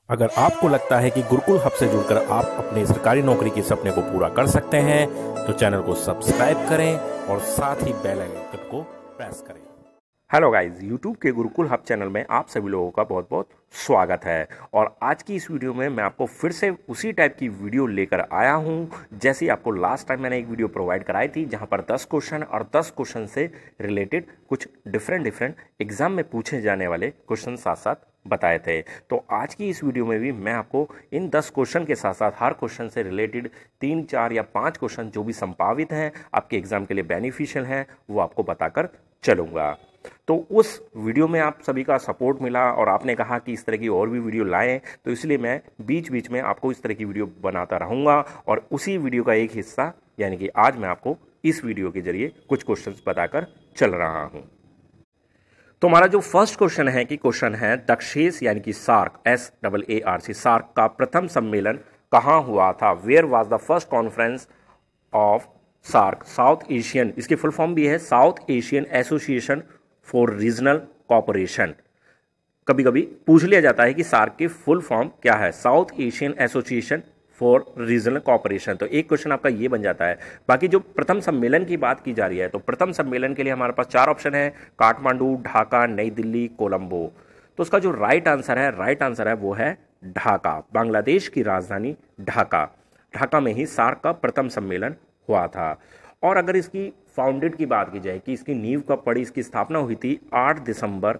अगर आपको लगता है कि गुरुकुल हब से जुड़कर आप अपने सरकारी नौकरी के सपने को पूरा कर सकते हैं तो चैनल को सब्सक्राइब करें और साथ ही बेल आइकन को प्रेस करें। हेलो गाइस, यूट्यूब के गुरुकुल हब चैनल में आप सभी लोगों का बहुत बहुत स्वागत है। और आज की इस वीडियो में मैं आपको फिर से उसी टाइप की वीडियो लेकर आया हूं जैसे आपको लास्ट टाइम मैंने एक वीडियो प्रोवाइड कराई थी, जहां पर 10 क्वेश्चन और 10 क्वेश्चन से रिलेटेड कुछ डिफरेंट एग्जाम में पूछे जाने वाले क्वेश्चन साथ साथ बताए थे। तो आज की इस वीडियो में भी मैं आपको इन 10 क्वेश्चन के साथ साथ हर क्वेश्चन से रिलेटेड 3, 4 या 5 क्वेश्चन जो भी संभावित हैं, आपके एग्जाम के लिए बेनिफिशियल हैं, वो आपको बताकर चलूंगा। तो उस वीडियो में आप सभी का सपोर्ट मिला और आपने कहा कि इस तरह की और भी वीडियो लाएं, तो इसलिए मैं बीच बीच में आपको इस तरह की वीडियो बनाता रहूंगा। और उसी वीडियो का एक हिस्सा यानी कि आज मैं आपको इस वीडियो के जरिए कुछ क्वेश्चंस बताकर चल रहा हूं। तो हमारा जो फर्स्ट क्वेश्चन है कि क्वेश्चन है दक्षेस यानी कि सार्क SAARC सार्क का प्रथम सम्मेलन कहां हुआ था? Where was the first conference of SAARC? South Asian, इसकी फुल फॉर्म भी है South Asian Association for Regional Cooperation. कभी कभी पूछ लिया जाता है कि सार्क की फुल फॉर्म क्या है, South Asian Association for Regional Cooperation. तो एक क्वेश्चन आपका ये बन जाता है। बाकी जो प्रथम सम्मेलन की बात की जा रही है, तो प्रथम सम्मेलन के लिए हमारे पास 4 ऑप्शन है, काठमांडू, ढाका, नई दिल्ली, कोलंबो। तो उसका जो राइट आंसर है वो है ढाका, बांग्लादेश की राजधानी ढाका में ही सार्क का प्रथम सम्मेलन हुआ था। और अगर इसकी फाउंडेड की बात की जाए कि इसकी नींव कब पड़ी, इसकी स्थापना हुई थी 8 दिसंबर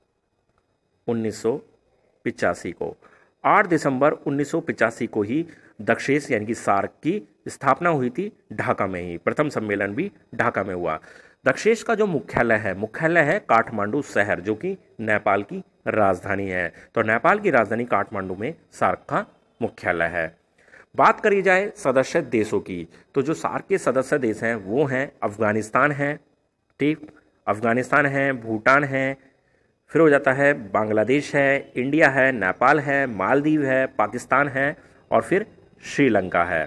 1985 को। 8 दिसंबर 1985 को ही दक्षेस यानी कि सार्क की स्थापना हुई थी ढाका में ही। प्रथम सम्मेलन भी ढाका में हुआ। दक्षेस का जो मुख्यालय है काठमांडू शहर, जो कि नेपाल की राजधानी है। तो नेपाल की राजधानी काठमांडू में सार्क का मुख्यालय है। बात करी जाए सदस्य देशों की, तो जो सार्क के सदस्य देश हैं वो हैं अफगानिस्तान है, ठीक, अफगानिस्तान है, भूटान है, फिर हो जाता है बांग्लादेश है, इंडिया है, नेपाल है, मालदीव है, पाकिस्तान है और फिर श्रीलंका है।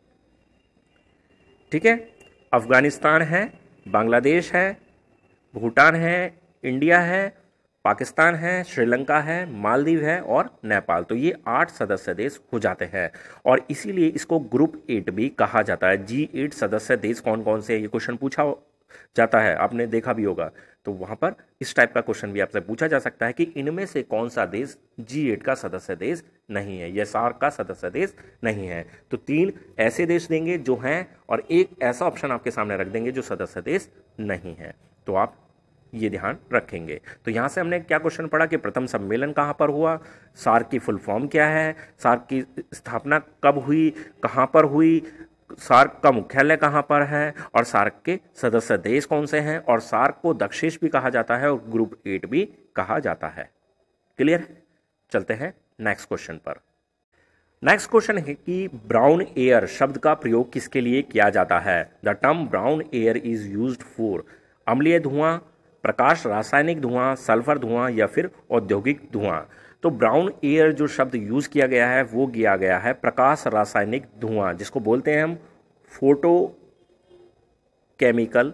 ठीक है, अफगानिस्तान है, बांग्लादेश है, भूटान है, इंडिया है, पाकिस्तान है, श्रीलंका है, मालदीव है और नेपाल। तो ये 8 सदस्य देश हो जाते हैं और इसीलिए इसको ग्रुप 8 भी कहा जाता है। G8 सदस्य देश कौन कौन से, ये क्वेश्चन पूछा जाता है, आपने देखा भी होगा। तो वहां पर इस टाइप का क्वेश्चन भी आपसे पूछा जा सकता है कि इनमें से कौन सा देश G8 का सदस्य देश नहीं है, यह सार्क का सदस्य देश नहीं है। तो 3 ऐसे देश देंगे जो हैं और एक ऐसा ऑप्शन आपके सामने रख देंगे जो सदस्य देश नहीं है। तो आप ये ध्यान रखेंगे। तो यहां से हमने क्या क्वेश्चन पढ़ा कि प्रथम सम्मेलन कहां पर हुआ, सार्क की फुल फॉर्म क्या है, सार्क की स्थापना कब हुई, कहां पर हुई, सार्क का मुख्यालय कहां पर है और सार्क के सदस्य देश कौन से हैं, और सार्क को दक्षेस भी कहा जाता है और ग्रुप 8 भी कहा जाता है। क्लियर है? चलते हैं नेक्स्ट क्वेश्चन पर। नेक्स्ट क्वेश्चन है कि ब्राउन एयर शब्द का प्रयोग किसके लिए किया जाता है? The term brown air is used for अम्लीय धुआं, प्रकाश रासायनिक धुआं, सल्फर धुआं या फिर औद्योगिक धुआं। तो ब्राउन एयर जो शब्द यूज किया गया है वो किया गया है प्रकाश रासायनिक धुआं, जिसको बोलते हैं हम photo chemical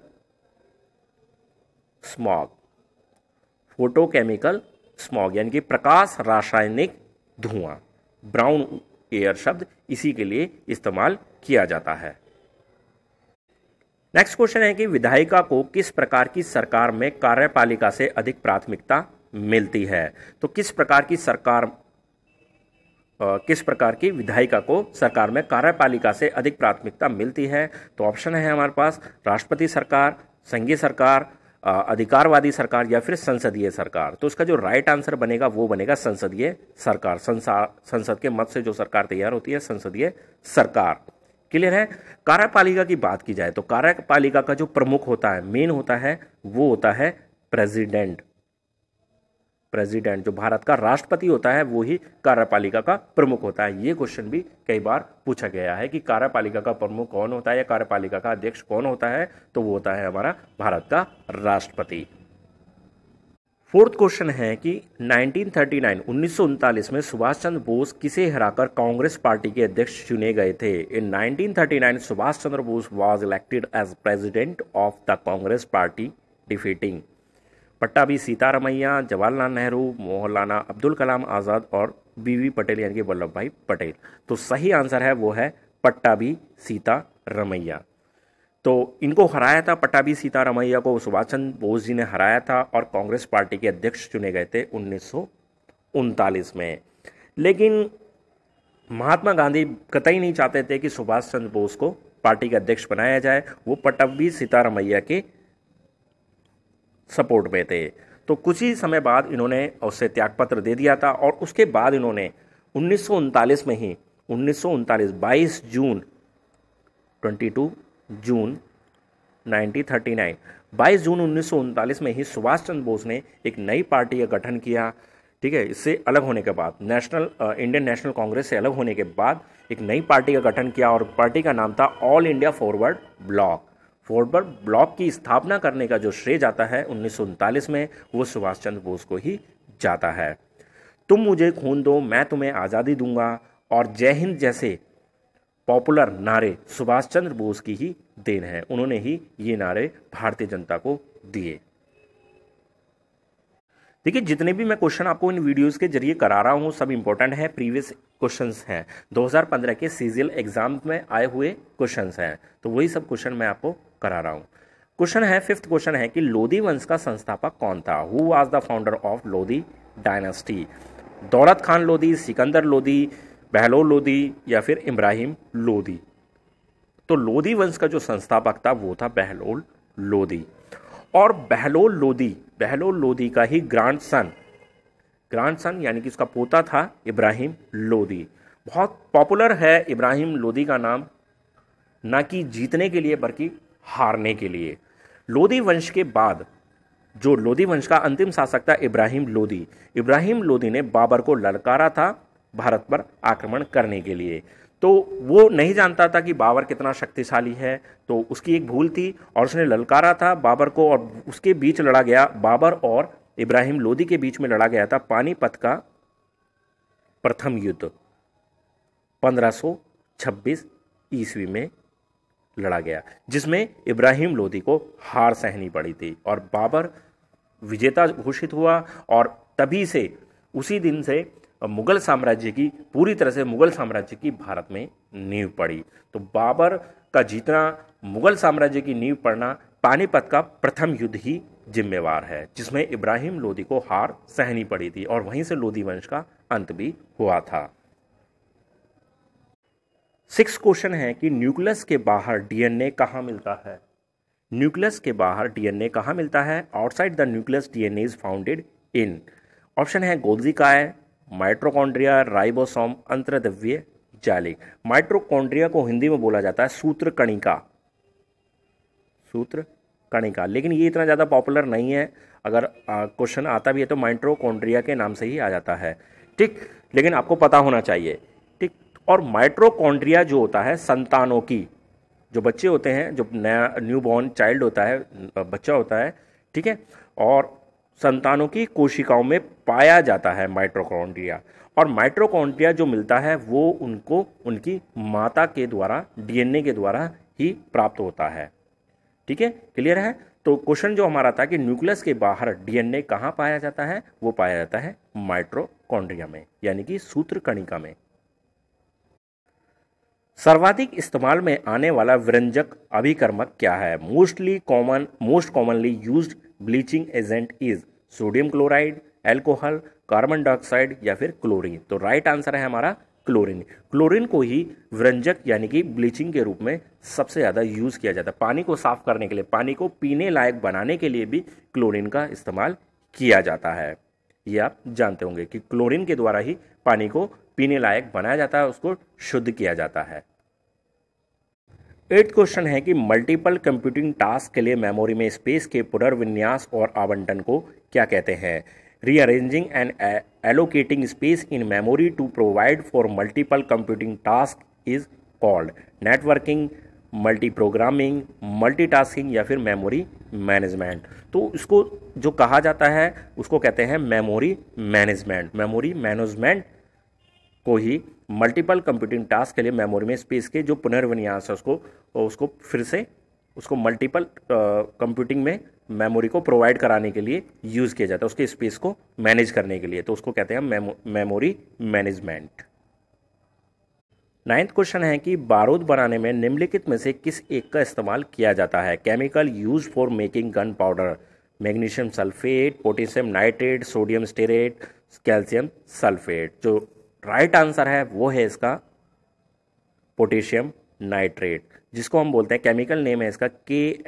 smog. Photo chemical smog यानी कि प्रकाश रासायनिक धुआं, ब्राउन एयर शब्द इसी के लिए इस्तेमाल किया जाता है। नेक्स्ट क्वेश्चन है कि विधायिका को किस प्रकार की सरकार में कार्यपालिका से अधिक प्राथमिकता मिलती है? तो किस प्रकार की विधायिका को सरकार में कार्यपालिका से अधिक प्राथमिकता मिलती है? तो ऑप्शन है हमारे पास राष्ट्रपति सरकार, संघीय सरकार, अधिकारवादी सरकार या फिर संसदीय सरकार। तो उसका जो राइट आंसर बनेगा वो बनेगा संसदीय सरकार। संसद के मत से जो सरकार तैयार होती है, संसदीय सरकार। क्लियर है? कार्यपालिका की बात की जाए तो कार्यपालिका का जो प्रमुख होता है, मेन होता है, वो होता है प्रेसिडेंट। जो भारत का राष्ट्रपति होता है वो ही कार्यपालिका का प्रमुख होता है। ये क्वेश्चन भी कई बार पूछा गया है कि कार्यपालिका का प्रमुख कौन होता है या कार्यपालिका का अध्यक्ष कौन होता है, तो वो होता है हमारा भारत का राष्ट्रपति। फोर्थ क्वेश्चन है कि 1939 में सुभाष चंद्र बोस किसे हराकर कांग्रेस पार्टी के अध्यक्ष चुने गए थे? In 1939 Subhash Chandra Bose was elected as president of the Congress party defeating Pattabhi Sitaramayya, Jawaharlal Nehru, Maulana Abdul Kalam Azad और बीवी पटेल यानी कि वल्लभ भाई पटेल। तो सही आंसर है वो है पट्टाभी सीतारमैया। तो इनको हराया था, पट्टाभी सीतारमैया को सुभाष चंद्र बोस जी ने हराया था और कांग्रेस पार्टी के अध्यक्ष चुने गए थे 1939 में। लेकिन महात्मा गांधी कतई नहीं चाहते थे कि सुभाष चंद्र बोस को पार्टी का अध्यक्ष बनाया जाए, वो पट्टाभी सीतारमैया के सपोर्ट में थे। तो कुछ ही समय बाद इन्होंने उससे त्यागपत्र दे दिया था और उसके बाद इन्होंने 1939 में ही 1939 22 जून 22 जून 1939 22 जून 1939 में ही सुभाष चंद्र बोस ने एक नई पार्टी का गठन किया। ठीक है, इससे अलग होने के बाद इंडियन नेशनल कांग्रेस से अलग होने के बाद एक नई पार्टी का गठन किया और पार्टी का नाम था All India Forward Bloc. Forward Bloc की स्थापना करने का जो श्रेय जाता है 1939 में, वो सुभाष चंद्र बोस को ही जाता है। तुम मुझे खून दो मैं तुम्हें आज़ादी दूंगा और जय हिंद जैसे पॉपुलर नारे सुभाष चंद्र बोस की ही देन है। उन्होंने ही ये नारे भारतीय जनता को दिए। देखिए, जितने भी मैं क्वेश्चन आपको इन वीडियोस के जरिए करा रहा हूँ सब इंपॉर्टेंट है, प्रीवियस क्वेश्चंस हैं, 2015 के सीजीएल एग्जाम में आए हुए क्वेश्चंस हैं। तो वही सब क्वेश्चन मैं आपको करा रहा हूँ। क्वेश्चन है, 5th क्वेश्चन है कि लोधी वंश का संस्थापक कौन था? Who was the founder of Lodi dynasty? Daulat Khan Lodhi, Sikandar Lodhi, Bahlol Lodhi या फिर इब्राहिम लोधी? तो लोधी वंश का जो संस्थापक था वो था बहलोल लोधी। और बहलोल लोधी का ही ग्रैंडसन यानी कि उसका पोता था इब्राहिम लोधी। बहुत पॉपुलर है इब्राहिम लोधी का नाम, ना कि जीतने के लिए बल्कि हारने के लिए। लोधी वंश के बाद जो लोधी वंश का अंतिम शासक था इब्राहिम लोधी ने बाबर को ललकारा था भारत पर आक्रमण करने के लिए। तो वो नहीं जानता था कि बाबर कितना शक्तिशाली है, तो उसकी एक भूल थी और उसने ललकारा था बाबर को और उसके बीच लड़ा गया, बाबर और इब्राहिम लोधी के बीच में लड़ा गया था पानीपत का प्रथम युद्ध। 1526 ईस्वी में लड़ा गया, जिसमें इब्राहिम लोधी को हार सहनी पड़ी थी और बाबर विजेता घोषित हुआ। और तभी से उसी दिन से मुगल साम्राज्य की पूरी तरह से मुगल साम्राज्य की भारत में नींव पड़ी। तो बाबर का जीतना, मुगल साम्राज्य की नींव पड़ना पानीपत का प्रथम युद्ध ही जिम्मेवार है, जिसमें इब्राहिम लोधी को हार सहनी पड़ी थी और वहीं से लोधी वंश का अंत भी हुआ था। 6th क्वेश्चन है कि न्यूक्लियस के बाहर डीएनए कहाँ मिलता है? न्यूक्लियस के बाहर डीएनए कहाँ मिलता है? Outside the nucleus DNA is founded in. Option है गोल्जी काय, माइट्रोकॉन्ड्रिया, राइबोसोम, अंतर्द्रव्य जालिक। माइट्रोकॉन्ड्रिया को हिंदी में बोला जाता है सूत्र कणिका, लेकिन ये इतना ज़्यादा पॉपुलर नहीं है। अगर क्वेश्चन आता भी है तो माइट्रोकॉन्ड्रिया के नाम से ही आ जाता है। ठीक, लेकिन आपको पता होना चाहिए। ठीक, और माइट्रोकॉन्ड्रिया जो होता है संतानों की, जो बच्चे होते हैं, जो नया न्यूबॉर्न चाइल्ड होता है, बच्चा होता है, ठीक है, और संतानों की कोशिकाओं में पाया जाता है माइट्रोकॉन्ड्रिया। और माइट्रोकॉन्ड्रिया जो मिलता है वो उनको उनकी माता के द्वारा डीएनए के द्वारा ही प्राप्त होता है। ठीक है, क्लियर है? तो क्वेश्चन जो हमारा था कि न्यूक्लियस के बाहर डीएनए कहाँ पाया जाता है, वो पाया जाता है माइट्रोकॉन्ड्रिया में, यानी कि सूत्र कणिका में। सर्वाधिक इस्तेमाल में आने वाला व्यंजक अभिकर्मक क्या है? Most commonly used bleaching agent is sodium chloride, alcohol, carbon dioxide या फिर क्लोरीन। तो राइट आंसर है हमारा क्लोरीन। क्लोरीन को ही व्यंजक यानी कि ब्लीचिंग के रूप में सबसे ज़्यादा यूज़ किया जाता है। पानी को साफ करने के लिए, पानी को पीने लायक बनाने के लिए भी क्लोरीन का इस्तेमाल किया जाता है। ये आप जानते होंगे कि क्लोरीन के द्वारा ही पानी को पीने लायक बनाया जाता है, उसको शुद्ध किया जाता है। 8th क्वेश्चन है कि मल्टीपल कंप्यूटिंग टास्क के लिए मेमोरी में स्पेस के पुनर्विन्यास और आवंटन को क्या कहते हैं? Rearranging and allocating space in memory to provide for multiple computing task is called networking, multi programming, multitasking या फिर मेमोरी मैनेजमेंट। तो इसको जो कहा जाता है उसको कहते हैं मेमोरी मैनेजमेंट। मेमोरी मैनेजमेंट को ही मल्टीपल कंप्यूटिंग टास्क के लिए मेमोरी में स्पेस के जो पुनर्विन्यास है उसको फिर से उसको मल्टीपल कंप्यूटिंग में मेमोरी को प्रोवाइड कराने के लिए यूज़ किया जाता है, उसके स्पेस को मैनेज करने के लिए, तो उसको कहते हैं मेमोरी मैनेजमेंट। 9th क्वेश्चन है कि बारूद बनाने में निम्नलिखित में से किस एक का इस्तेमाल किया जाता है? Chemical use for making gun powder, magnesium sulphate, potassium nitrate, sodium stearate, calcium sulphate. जो राइट आंसर है वो है इसका पोटेशियम नाइट्रेट, जिसको हम बोलते हैं, केमिकल नेम है इसका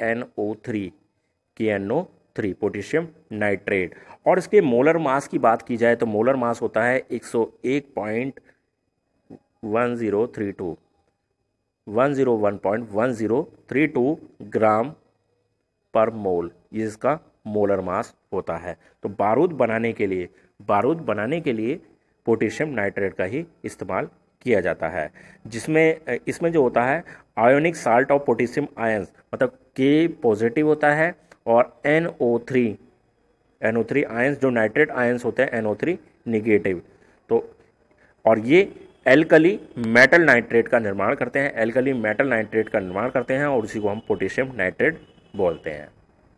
KNO3, पोटेशियम नाइट्रेट। और इसके मोलर मास की बात की जाए तो मोलर मास होता है 101.1032 ग्राम पर मोल, ये इसका मोलर मास होता है। तो बारूद बनाने के लिए पोटेशियम नाइट्रेट का ही इस्तेमाल किया जाता है, जिसमें इसमें जो होता है ionic salt of potassium ions, मतलब K पॉजिटिव होता है और NO3 आयंस जो नाइट्रेट आयंस होते हैं NO3 निगेटिव। तो और ये एल्कली मेटल नाइट्रेट का निर्माण करते हैं, और उसी को हम पोटेशियम नाइट्रेट बोलते हैं।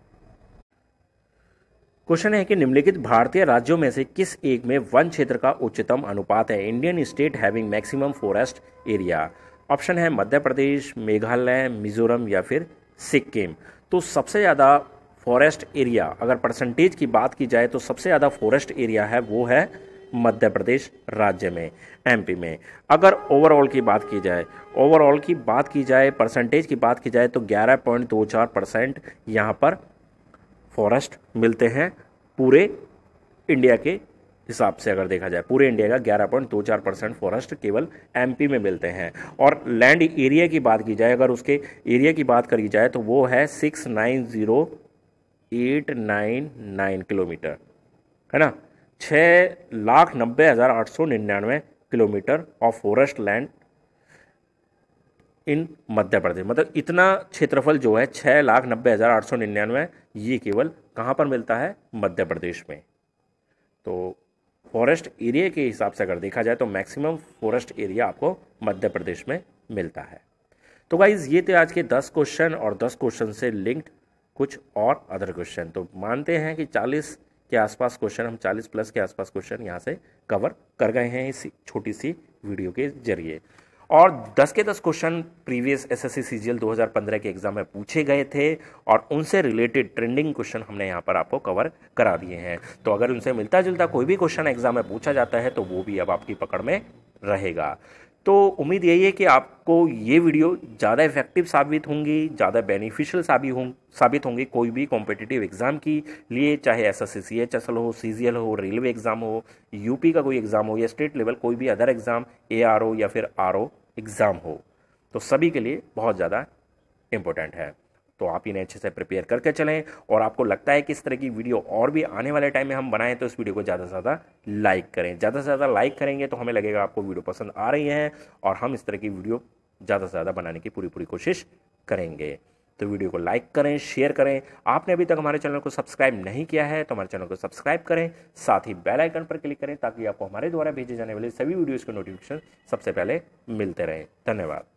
क्वेश्चन है कि निम्नलिखित भारतीय राज्यों में से किस एक में वन क्षेत्र का उच्चतम अनुपात है? Indian state having maximum forest area. Option है मध्य प्रदेश, मेघालय, मिजोरम या फिर सिक्किम। तो सबसे ज़्यादा फॉरेस्ट एरिया, अगर परसेंटेज की बात की जाए तो सबसे ज़्यादा फॉरेस्ट एरिया है वो है मध्य प्रदेश राज्य में, MP में। अगर ओवरऑल की बात की जाए, परसेंटेज की बात की जाए तो 11.24% यहाँ पर फॉरेस्ट मिलते हैं पूरे इंडिया के हिसाब से। अगर देखा जाए पूरे इंडिया का 11.24% फॉरेस्ट केवल MP में मिलते हैं। और लैंड एरिया की बात की जाए, अगर उसके एरिया की बात करी जाए तो वो है 690,899 किलोमीटर, है ना। 6,90,899 kilometre of forest land in Madhya Pradesh, मतलब इतना क्षेत्रफल जो है 6,90,899, ये केवल कहाँ पर मिलता है? मध्य प्रदेश में। तो फॉरेस्ट एरिया के हिसाब से अगर देखा जाए तो मैक्सिमम फॉरेस्ट एरिया आपको मध्य प्रदेश में मिलता है। तो गाइज ये थे आज के 10 क्वेश्चन, और 10 क्वेश्चन से लिंक्ड कुछ और अदर क्वेश्चन। तो मानते हैं कि 40 के आसपास क्वेश्चन, हम 40 प्लस के आसपास क्वेश्चन यहाँ से कवर कर गए हैं इस छोटी सी वीडियो के जरिए। और 10 के 10 क्वेश्चन प्रीवियस SSC CGL 2015 के एग्जाम में पूछे गए थे, और उनसे रिलेटेड ट्रेंडिंग क्वेश्चन हमने यहाँ पर आपको कवर करा दिए हैं। तो अगर उनसे मिलता जुलता कोई भी क्वेश्चन एग्जाम में पूछा जाता है तो वो भी अब आपकी पकड़ में रहेगा। तो उम्मीद यही है कि आपको ये वीडियो ज़्यादा इफेक्टिव साबित होंगी, ज़्यादा बेनिफिशियल साबित होंगी कोई भी कॉम्पिटिटिव एग्जाम के लिए, चाहे SSC CHSL हो, CGL हो, रेलवे एग्जाम हो, UP का कोई एग्जाम हो, या स्टेट लेवल कोई भी अदर एग्जाम, ARO या फिर RO एग्जाम हो। तो सभी के लिए बहुत ज़्यादा इम्पोर्टेंट है। तो आप इन्हें अच्छे से प्रिपेयर करके चलें, और आपको लगता है कि इस तरह की वीडियो और भी आने वाले टाइम में हम बनाएं तो इस वीडियो को ज़्यादा से ज़्यादा लाइक करें। ज़्यादा से ज़्यादा लाइक करेंगे तो हमें लगेगा आपको वीडियो पसंद आ रही है, और हम इस तरह की वीडियो ज़्यादा से ज़्यादा बनाने की पूरी कोशिश करेंगे। तो वीडियो को लाइक करें, शेयर करें। आपने अभी तक हमारे चैनल को सब्सक्राइब नहीं किया है तो हमारे चैनल को सब्सक्राइब करें, साथ ही बेल आइकन पर क्लिक करें ताकि आपको हमारे द्वारा भेजे जाने वाले सभी वीडियोज़ के नोटिफिकेशन सबसे पहले मिलते रहें। धन्यवाद।